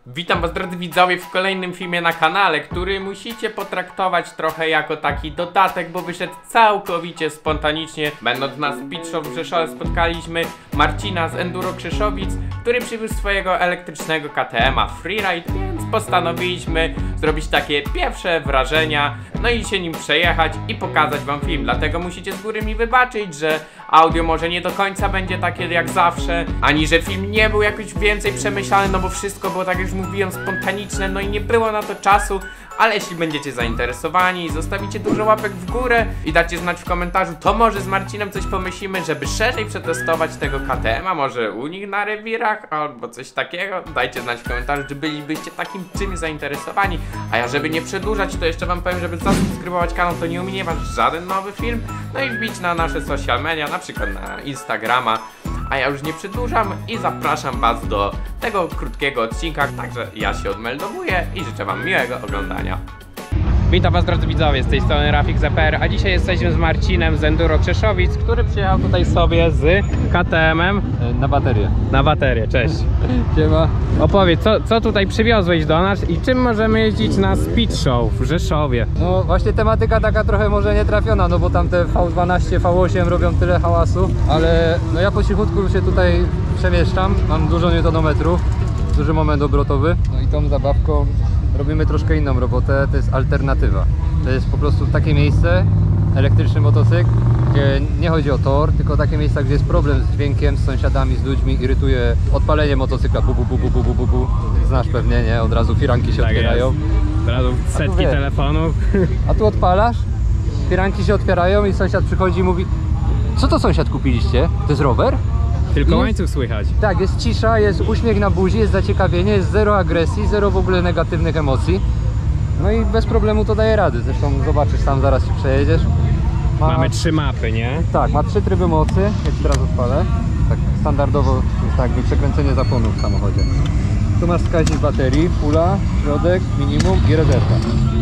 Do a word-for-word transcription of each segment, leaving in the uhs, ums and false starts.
Witam was, drodzy widzowie, w kolejnym filmie na kanale, który musicie potraktować trochę jako taki dodatek, bo wyszedł całkowicie spontanicznie. Będąc na Speed Show w Rzeszowie, spotkaliśmy Marcina z Enduro Krzeszowic, który przywiózł swojego elektrycznego K T M a Freeride, więc postanowiliśmy zrobić takie pierwsze wrażenia, no i się nim przejechać i pokazać wam film. Dlatego musicie z góry mi wybaczyć, że audio może nie do końca będzie takie jak zawsze, ani że film nie był jakoś więcej przemyślany, no bo wszystko było, tak jak już mówiłem, spontaniczne, no i nie było na to czasu. Ale jeśli będziecie zainteresowani i zostawicie dużo łapek w górę i dacie znać w komentarzu, to może z Marcinem coś pomyślimy, żeby szerzej przetestować tego K T M a, może u nich na rewirach albo coś takiego. Dajcie znać w komentarzu, czy bylibyście takim czymś zainteresowani. A ja, żeby nie przedłużać, to jeszcze wam powiem, żeby zasubskrybować kanał, to nie ominie was żaden nowy film. No i wbić na nasze social media, na przykład na Instagrama. A ja już nie przedłużam i zapraszam was do tego krótkiego odcinka, także ja się odmeldowuję i życzę wam miłego oglądania. Witam was, drodzy widzowie, z tej strony Rafik Z P R, a dzisiaj jesteśmy z Marcinem z Enduro Krzeszowic, który przyjechał tutaj sobie z K T M em na baterię. Na baterię, cześć. Siema. Opowiedz, co, co tutaj przywiozłeś do nas i czym możemy jeździć na Speed Show w Rzeszowie? No właśnie tematyka taka trochę może nie trafiona, no bo tam te V dwanaście, V osiem robią tyle hałasu, ale no ja po cichutku się tutaj przemieszczam, mam dużo newtonometrów, duży moment obrotowy, no i tą zabawką robimy troszkę inną robotę, to jest alternatywa. To jest po prostu takie miejsce, elektryczny motocykl, gdzie nie chodzi o tor, tylko takie miejsca, gdzie jest problem z dźwiękiem, z sąsiadami, z ludźmi, irytuje odpalenie motocykla, bu bu bu bu bu bu bu bu. Znasz pewnie, nie? Od razu firanki się tak otwierają. Jest. Od razu setki telefonów. A tu odpalasz, firanki się otwierają i sąsiad przychodzi i mówi: co to, sąsiad, kupiliście? To jest rower? Tylko jest, łańcuch słychać. Tak, jest cisza, jest uśmiech na buzi, jest zaciekawienie, jest zero agresji, zero w ogóle negatywnych emocji. No i bez problemu to daje rady. Zresztą zobaczysz sam, zaraz się przejedziesz. Ma... Mamy trzy mapy, nie? Tak, ma trzy tryby mocy, jak teraz odpalę. Tak standardowo jest tak, przekręcenie zapłonu w samochodzie. Tu masz wskaźnik baterii, pula, środek, minimum i rezerwa.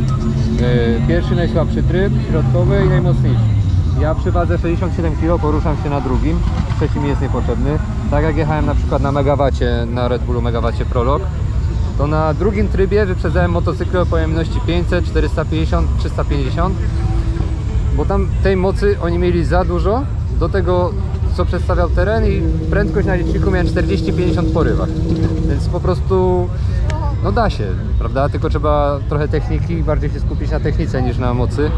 Pierwszy najsłabszy tryb, środkowy i najmocniejszy. Ja przy wadze sześćdziesiąt siedem kilo poruszam się na drugim, trzeci mi jest niepotrzebny. Tak jak jechałem na przykład na Megawacie, na Red Bullu Megawacie Prolog, to na drugim trybie wyprzedzałem motocykle o pojemności pięćset, czterysta pięćdziesiąt, trzysta pięćdziesiąt, bo tam tej mocy oni mieli za dużo do tego, co przedstawiał teren, i prędkość na liczniku miałem czterdzieści pięćdziesiąt w porywach, więc po prostu no da się, prawda? Tylko trzeba trochę techniki, bardziej się skupić na technice niż na mocy.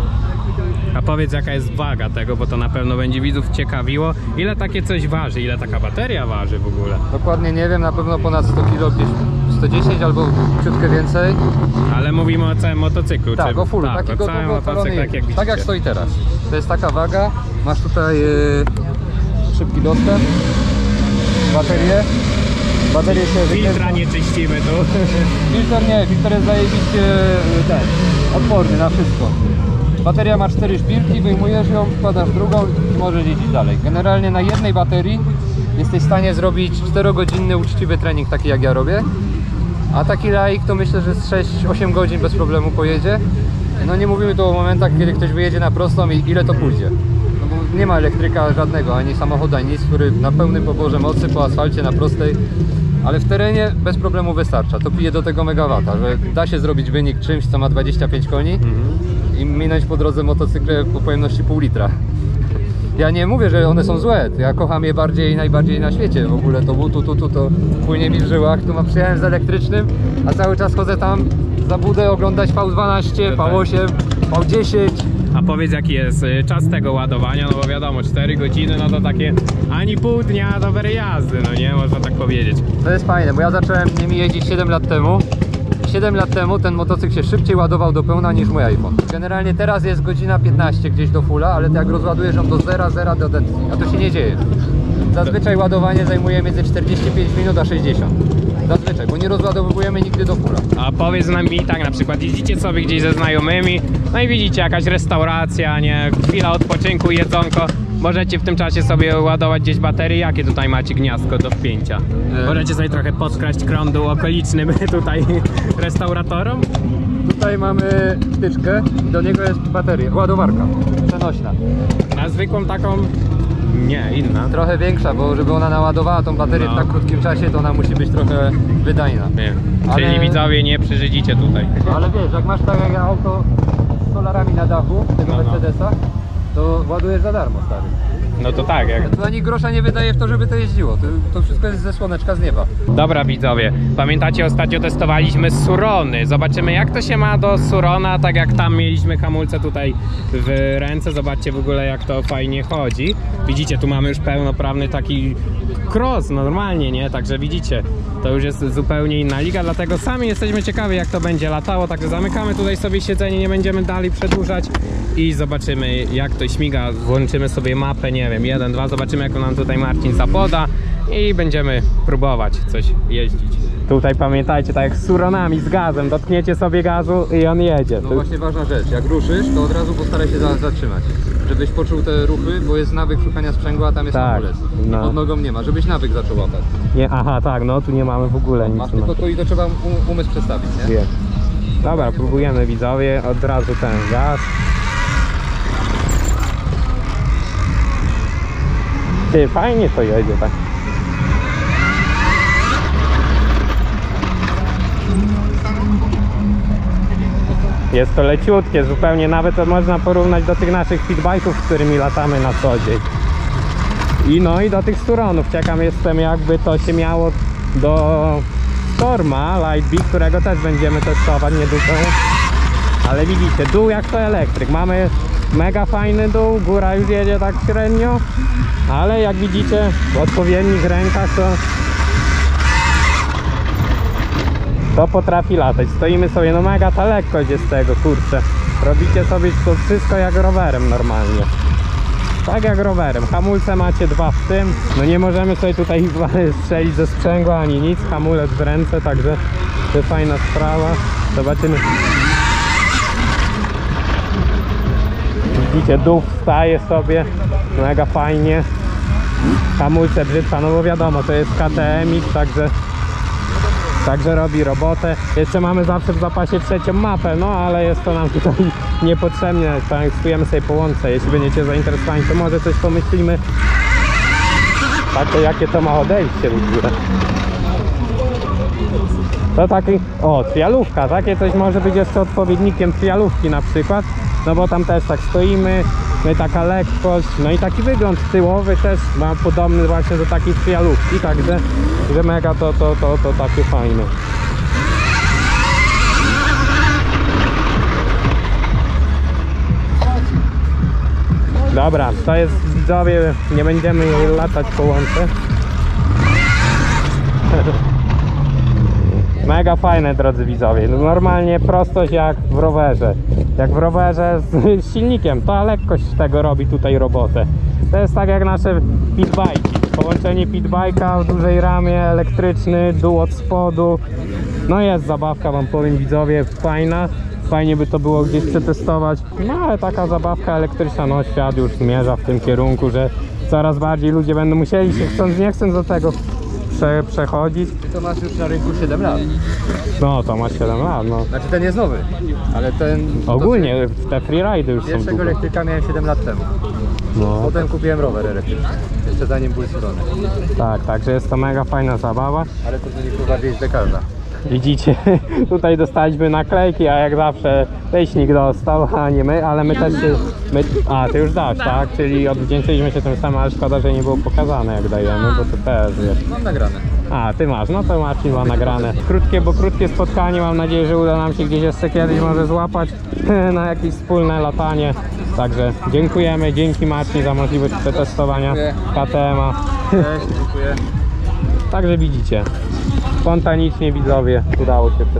A powiedz, jaka jest waga tego, bo to na pewno będzie widzów ciekawiło. Ile takie coś waży? Ile taka bateria waży w ogóle? Dokładnie nie wiem, na pewno ponad sto kilo, gdzieś sto dziesięć albo ciutkę więcej. Ale mówimy o całym motocyklu. Tak, czy... o fullu, tak, taki o całym motocyklu, tak jak widzicie. Tak jak stoi teraz. To jest taka waga, masz tutaj yy, szybki dostęp, baterię. Baterię się filtra nie czyścimy tu. Filtr nie, filtr jest zajebiście ten, odporny na wszystko. Bateria ma cztery szpilki, wyjmujesz ją, wkładasz drugą i możesz jeździć dalej. Generalnie na jednej baterii jesteś w stanie zrobić czterogodzinny uczciwy trening, taki jak ja robię. A taki laik to myślę, że z sześć osiem godzin bez problemu pojedzie. No nie mówimy tu o momentach, kiedy ktoś wyjedzie na prostą i ile to pójdzie. No bo nie ma elektryka żadnego, ani samochodu, ani nic, który na pełnym poborze mocy po asfalcie na prostej. Ale w terenie bez problemu wystarcza. To pije do tego megawata, że da się zrobić wynik czymś, co ma dwadzieścia pięć koni mm-hmm. i minąć po drodze motocykle po pojemności pół litra. Ja nie mówię, że one są złe, ja kocham je bardziej najbardziej na świecie. W ogóle to tu, tu, tu, to płynie mi w żyłach. Tu mam, przyjechałem z elektrycznym, a cały czas chodzę tam za budę oglądać V dwanaście, V osiem, V dziesięć. A powiedz, jaki jest czas tego ładowania, no bo wiadomo, cztery godziny, no to takie ani pół dnia dobrej jazdy, no nie, można tak powiedzieć. To jest fajne, bo ja zacząłem nimi jeździć siedem lat temu. siedem lat temu ten motocykl się szybciej ładował do pełna niż mój iPhone. Generalnie teraz jest godzina piętnaście gdzieś do fulla, ale jak rozładujesz ją do zera, zera do dentki, a to się nie dzieje. Zazwyczaj ładowanie zajmuje między czterdzieści pięć minut a sześćdziesiąt. Zazwyczaj, bo nie rozładowujemy nigdy do fulla. A powiedz nam mi tak, na przykład jeździcie sobie gdzieś ze znajomymi, no i widzicie jakaś restauracja, nie, chwila odpoczynku, jedzonko. Możecie w tym czasie sobie ładować gdzieś baterię. Jakie tutaj macie gniazdko do wpięcia? Możecie sobie trochę podkraść krądu okolicznym tutaj restauratorom? Tutaj mamy wtyczkę i do niego jest bateria, ładowarka przenośna. Na zwykłą taką Nie, inna. Trochę większa, bo żeby ona naładowała tą baterię No. w tak krótkim czasie, to ona musi być trochę wydajna. Nie. Ale- Czyli widzowie nie przeżydzicie tutaj. Ale wiesz, jak masz tak jak ja auto z solarami na dachu tego No, no. Mercedesa, to ładujesz za darmo, stary. No to tak, jak... To ani grosza nie wydaje w to, żeby to jeździło. To, to wszystko jest ze słoneczka, z nieba. Dobra widzowie, pamiętacie, ostatnio testowaliśmy Surony. Zobaczymy jak to się ma do Surona, tak jak tam mieliśmy hamulce tutaj w ręce. Zobaczcie w ogóle jak to fajnie chodzi. Widzicie, tu mamy już pełnoprawny taki cross, normalnie, nie? Także widzicie, to już jest zupełnie inna liga, dlatego sami jesteśmy ciekawi jak to będzie latało. Także zamykamy tutaj sobie siedzenie, nie będziemy dalej przedłużać i zobaczymy jak to śmiga. Włączymy sobie mapę, nie wiem, jeden, dwa, zobaczymy jak nam tutaj Marcin zapoda i będziemy próbować coś jeździć. Tutaj pamiętajcie, tak jak z Suronami, z gazem, dotkniecie sobie gazu i on jedzie. No Tu- właśnie ważna rzecz, jak ruszysz, to od razu postaraj się za, zatrzymać. Żebyś poczuł te ruchy, bo jest nawyk szukania sprzęgła, a tam jest Tak, hamulec. no. Pod nogą nie ma, żebyś nawyk zaczął łapać. Nie, aha, tak, no tu nie mamy w ogóle nic. Masz tylko to i to trzeba um, umysł przestawić, nie? Wie. Dobra, próbujemy widzowie, od razu ten gaz. Ty, fajnie to jedzie tak. Jest to leciutkie zupełnie, nawet to można porównać do tych naszych speedbike'ów, z którymi latamy na co dzień. I no i do tych Suronów. Ciekaw jestem jakby to się miało do Storma Lightbee, którego też będziemy testować niedługo. Ale widzicie, dół jak to elektryk. Mamy mega fajny dół, góra już jedzie tak średnio, ale jak widzicie w odpowiednich rękach to to potrafi latać. Stoimy sobie, no mega ta lekkość jest tego, kurczę. Robicie sobie to wszystko jak rowerem normalnie. Tak jak rowerem. Hamulce macie dwa w tym. No nie możemy sobie tutaj strzelić ze sprzęgła ani nic. Hamulec w ręce, także to jest fajna sprawa. Zobaczymy. Widzicie, dół wstaje sobie. Mega fajnie. Hamulce brzytwa, no bo wiadomo, to jest K T M X, także Także robi robotę. Jeszcze mamy zawsze w zapasie trzecią mapę, no ale jest to nam tutaj niepotrzebne. Testujemy sobie po łące. Jeśli będziecie zainteresowani, to może coś pomyślimy. Patrzcie jakie to ma odejście w ogóle. To taki, o, trialówka, takie coś może być jeszcze odpowiednikiem trialówki na przykład. No bo tam też tak stoimy, no i taka lekkość, no i taki wygląd tyłowy też ma podobny właśnie do takiej trialówki, także że mega to, to, to, to takie fajne. Dobra, to jest widzowie, nie będziemy latać po łące. Mega fajne, drodzy widzowie. Normalnie prostość jak w rowerze. Jak w rowerze z silnikiem. Ta lekkość tego robi tutaj robotę. To jest tak jak nasze pitbike'i. Połączenie pitbike'a w dużej ramie, elektryczny, dół od spodu. No jest zabawka, wam powiem widzowie, fajna. Fajnie by to było gdzieś przetestować. No ale taka zabawka elektryczna, no świat już zmierza w tym kierunku, że coraz bardziej ludzie będą musieli się chcąc nie chcąc do tego prze, przechodzić. To masz już na rynku siedem lat. No to ma siedem lat, no. Znaczy ten jest nowy, ale ten... Ogólnie te freeridy już są Pierwszego długo. elektryka miałem siedem lat temu. No, Potem kupiłem rower elektryczny. Jeszcze zanim był Surony. tak, także jest to mega fajna zabawa. Ale to nie kurwa wieść dekarza. Widzicie, tutaj dostaliśmy naklejki, a jak zawsze leśnik dostał, a nie my, ale my też się... My, a, ty już dałeś, tak? Czyli odwdzięczyliśmy się tym samym, ale szkoda, że nie było pokazane jak dajemy, bo to też, wiesz. Mam nagrane. A, ty masz, no to Marcin ma nagrane. Krótkie, bo krótkie spotkanie, mam nadzieję, że uda nam się gdzieś jeszcze kiedyś może złapać na jakieś wspólne latanie. Także dziękujemy, dzięki Marcin za możliwość przetestowania K T M-a. Cześć, dziękuję. Także widzicie, spontanicznie widzowie udało się